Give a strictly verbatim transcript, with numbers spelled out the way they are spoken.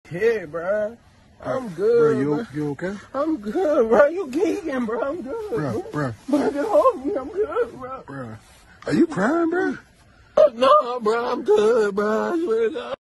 Yeah, bro. I'm good. Bro, you, bro. you okay? I'm good, bro. You geeking, bro. I'm good. Bro, bro. Bro, get hold me. I'm good, bro. Bro. Are you crying, bro? No, bro. I'm good, bro. I swear to God.